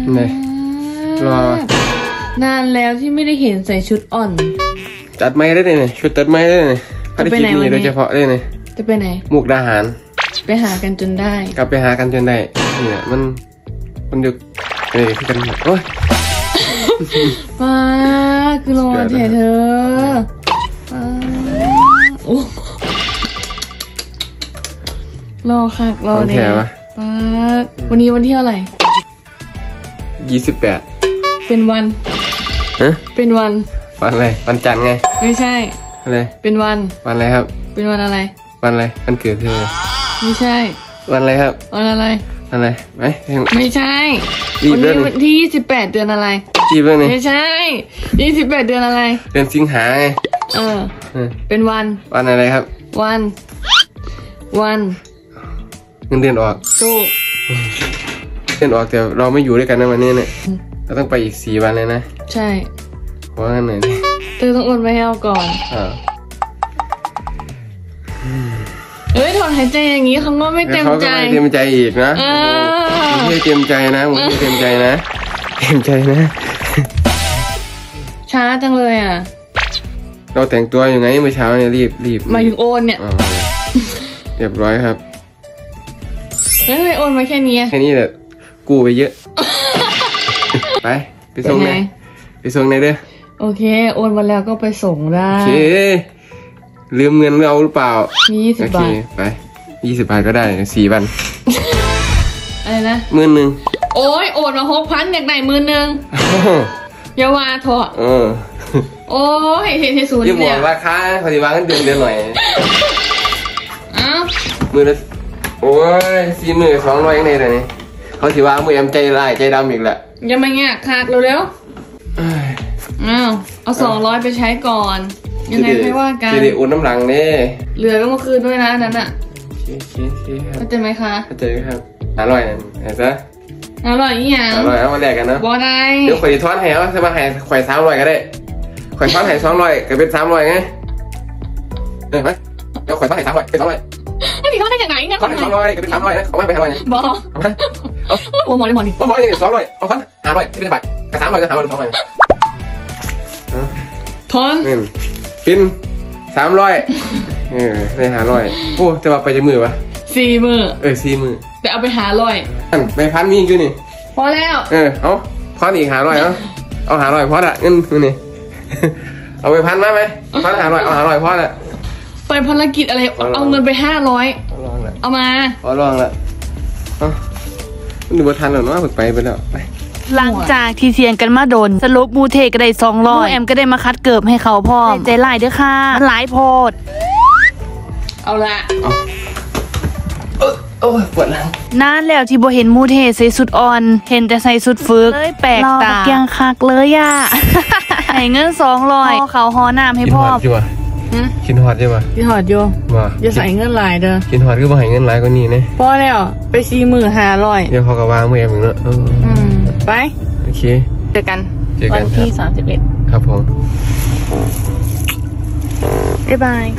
เลยรอนานแล้วที่ไม่ได้เห็นใส่ชุดอ่อนจัดไม้ได้เลยชุดตัดไม้ได้เลยภารกิจนี้โดยเฉพาะได้เลยจะไปไหนมุกดาหารไปหากันจนได้กลับไปหากันจนได้เนี่ยมันดึกคือกันโอ้ยป้าคือรอเถอะเธอรอค่ะรอเนี่ยป้าวันนี้วันที่เท่าไหร่ 28 เป็นวันเป็นวันอะไรวันจันทร์ไงไม่ใช่อะไรเป็นวันอะไรครับเป็นวันอะไรวันอะไรวันเกิดเธอไม่ใช่วันอะไรครับวันอะไรไม่ใช่วันนี้วันที่28เดือนอะไรไม่ใช่28เดือนอะไรเดือนสิงหาไงเป็นวันอะไรครับวันเงินเดือนออกถูกเดือนออกแต่เราไม่อยู่ด้วยกันในวันนี้เนี่ยเราต้องไปอีก4 วันเลยนะใช่เพราะงั้นไหนต้องโอนไปให้เราก่อนถอนหายใจอย่างนี้เขาก็ไม่เต็มใจเขาไม่เต็มใจอีกนะไม่เต็มใจนะมึงไม่เต็มใจนะเต็มใจนะช้าจังเลยอ่ะเราแต่งตัวยังไงเมื่อเช้าเนี่ยรีบมาถึงโอนเนี่ยเรียบร้อยครับแล้วทำไมโอนมาแค่นี้แหละกู้ไปเยอะไปส่งไหนเด้อโอเคโอนมาแล้วก็ไปส่งได้โอเคลืมเงินเราหรือเปล่า 20 บาทไป20 บาทก็ได้4 วันอะไรนะ 10,000โอ้ยโอนมา6,000อยากได้10,000อย่าว่าเถอะโอ้ยเห็นศูนย์เนี่ยยิ่งบอกราคาพอดีวางกันเดือนหน่อยมือละโอ้ย42,000ยังไงเลยนี่เขาถือว่ามือแอมใจร้ายใจดำอีกแหละอย่ามาแงะขาดเร็วเอา200ไปใช้ก่อนยังไงไม่ว่ากันจะได้อุ่นน้ำหลังเนี่ยเหลือก็มาคืนด้วยนะนั้นอ่ะเข้าใจไหมคะเข้าใจครับอร่อยนะเห็นซะอร่อยอีหยังอร่อยเอามาแลกกันเนาะบ่ได้เดี๋ยวข่อยทอนให้เอาจะมาให้ข่อย300ก็ได้ข่อยทอนให้200ก็เป็น300ไงเห็นไหมเดี๋ยวข่อยทอนให้300เป็น200 ไม่มีทอนได้จากไหนเนี่ยทอนให้200ก็เป็น300นะเขาไม่ไป500นะบ่โอ้หมอนี่ 200เอาทอน500เป็นบาทกับ300ก็500 200 ทอนปิน300ได้500โอ้จะมาไปจะมือวะ 4 มื้อ 4 มื้อแต่เอาไป500 ไป1,000มีกี่นี่พอแล้วเอาพออีก500เอา500พอละเงินนี่เอาไป1,000มาไหมพอ500เอา500พอละไปภารกิจอะไรเอาเงินไป500เอามาลองละดูบัทันหรอเนาะไปแล้วไปหลังจากที่เสียงกันมาโดนสรุปมูเทก็ได้200แอมก็ได้มาคัดเกิบให้เขาพ่อใจหลายเด้อค่ะมันหลายโพดเอาละปวดหลังนานแล้วที่บ่เห็นมูเทใส่สุดอ่อนเห็นแต่ใส่สุดฝึกเลยแปลกตายังคักเลยอ่ะให้เงิน200เขาห่อน้ำให้พ่อกินหอดใช่ปะกินหอดโยอย่าใส่เงินหลายเด้อกินหอดก็บ่ให้เงินหลายกว่านี้เนี่ยพอแล้วไป45,000 เดี๋ยวเขาก็วางมืออย่างนี้ไปโอเคเจอกันวันที่31 ครับผมบ๊ายบาย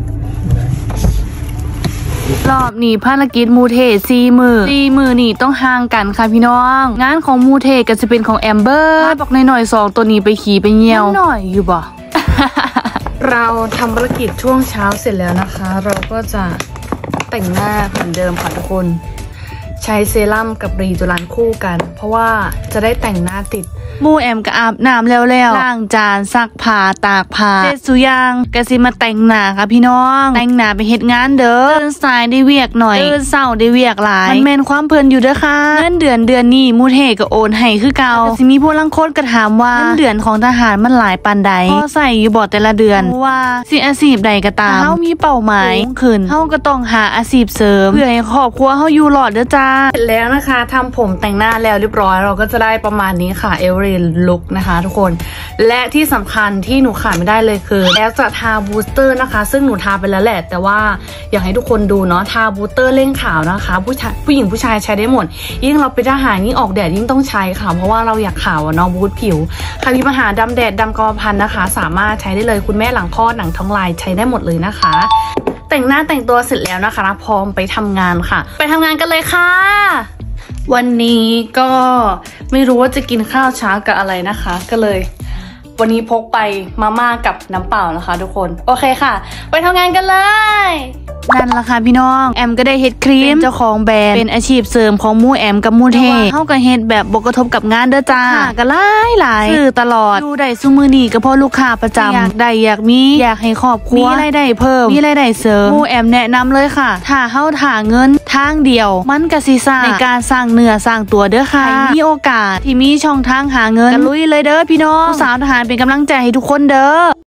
รอบนี้ภารกิจมูเท4 มื้อนี่ต้องห่างกันค่ะพี่น้องงานของมูเทก็จะเป็นของแอมเบอร์บอกหน่อย2ตัวนี้ไปขี่ไปเหี่ยวหน่อยอยู่บ่เราทำภารกิจช่วงเช้าเสร็จแล้วนะคะเราก็จะแต่งหน้าเหมือนเดิมค่ะทุกคนใช้เซรั่มกับรีจูรันคู่กันเพราะว่าจะได้แต่งหน้าติดมูแอมก็อาบน้ำแล้วล้างจานซักผ้าตากผ้าเสร็จสุยางก็สิมาแต่งหน้าค่ะพี่น้องแต่งหน้าไปเฮ็ดงานเด้อตื่นสายได้เวียกหน่อยตื่นเช้าได้เวียกหลายมันแม่นความเพลินอยู่เด้อค่ะเงินเดือนนี้มูเทก็โอนให้คือเก่าสิมีผู้ลังคนก็ถามว่าเงินเดือนของทหารมันหลายปานใดพอใส่อยู่บ่แต่ละเดือนว่าสิอาชีพใดก็ตามเฮามีเป้าหมายขึ้นเฮาก็ต้องหาอาชีพเสริมเพื่อให้ครอบครัวเฮาอยู่รอดเด้อจ้าเสร็จแล้วนะคะทำผมแต่งหน้าแล้วเรียบร้อยเราก็จะได้ประมาณนี้ค่ะเอเวอเรสต์ลุคนะคะทุกคนและที่สำคัญที่หนูขาดไม่ได้เลยคือแล้วจะทาบูสเตอร์นะคะซึ่งหนูทาไปแล้วแหละแต่ว่าอยากให้ทุกคนดูเนาะทาบูสเตอร์เร่งขาวนะคะผู้หญิงผู้ชายใช้ได้หมดยิ่งเราเป็นทหารยิ่งออกแดดยิ่งต้องใช้ค่ะเพราะว่าเราอยากขาวเนาะบูสผิวใครมีปัญหาดำแดดดำกรรมพันธุ์นะคะสามารถใช้ได้เลยคุณแม่หลังคลอดหนังท้องลายใช้ได้หมดเลยนะคะแต่งหน้าแต่งตัวเสร็จแล้วนะคะพร้อมไปทำงานค่ะไปทำงานกันเลยค่ะวันนี้ก็ไม่รู้ว่าจะกินข้าวเช้ากับอะไรนะคะ ก็เลยวันนี้พกไปมาม่ากับน้ำเปล่านะคะทุกคนโอเคค่ะไปทำงานกันเลยนั่นล่ะค่ะพี่น้องแอมก็ได้เฮ็ดครีมเจ้าของแบรนด์เป็นอาชีพเสริมของหมู่แอมกับหมู่เทเฮาก็เฮ็ดแบบบ่กระทบกับงานเด้อจ้าก็หลายซื้อตลอดอยู่ได้ซุมื้อนี้ก็เพราะลูกค้าประจำอยากได้อยากมีอยากให้ครอบครัวมีรายได้เพิ่มมีรายได้เสริมหมู่แอมแนะนำเลยค่ะถ้าเฮาหาเงินทางเดียวมันก็สิซ่าในการสร้างเนื้อสร้างตัวเด้อค่ะมีโอกาสที่มีช่องทางหาเงินก็ลุยเลยเด้อพี่น้องผู้สาวทหารเป็นกำลังใจให้ทุกคนเด้อ